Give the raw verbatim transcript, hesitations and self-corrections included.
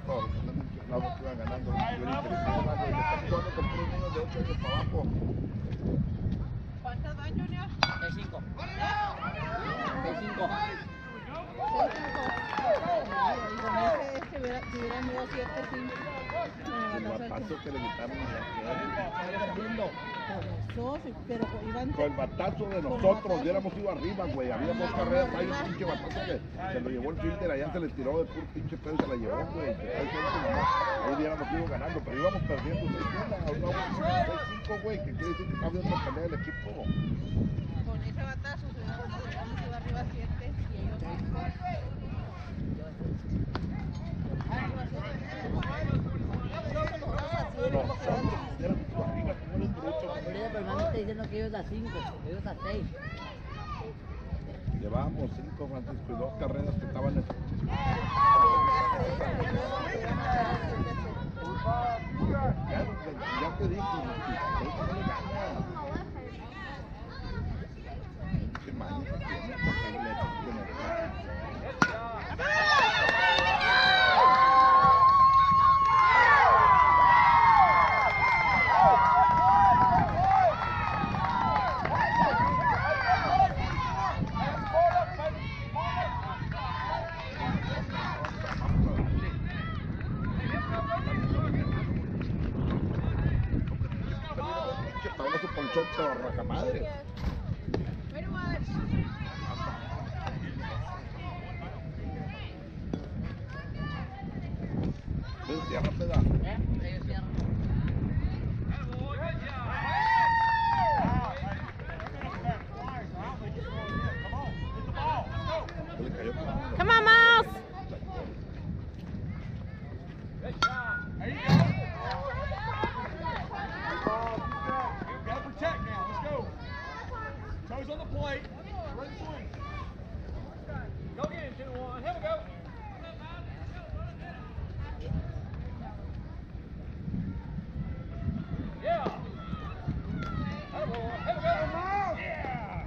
todos los lados que iban ganando. Y le están jugando con puros niños de ocho años para abajo. ¿Cuántos van, Junior? seis cinco. seis cinco. Si hubieran ido siete cinco. El batazo que le quitaron pero iban con el batazo de nosotros hubiéramos ido arriba, güey. Había dos carreras ahí, un pinche batazo que se lo llevó el fielder, allá se le tiró de puro pinche pedo y se la llevó, güey. Ahí hubiéramos ido ganando, pero íbamos perdiendo seis cinco, güey, que quiere decir que está viendo pelea el equipo. Con ese batazo hubiéramos ido arriba siete y ellos cinco. Pero no está diciendo que ellos a cinco, ellos a seis. Llevábamos cinco, Francisco, y dos carreras que estaban en... Ya, ya te dije, qué mal, su ponchote o racamadre. ¿Ves? Tierra peda. ¿Eh? Ellos cierran. Come on, Miles! There you go. Gotta protect now. Let's go. Toes on the plate. Ready to swing. Go again, two one. Here we go. Yeah. Here we go. Here we go. Yeah.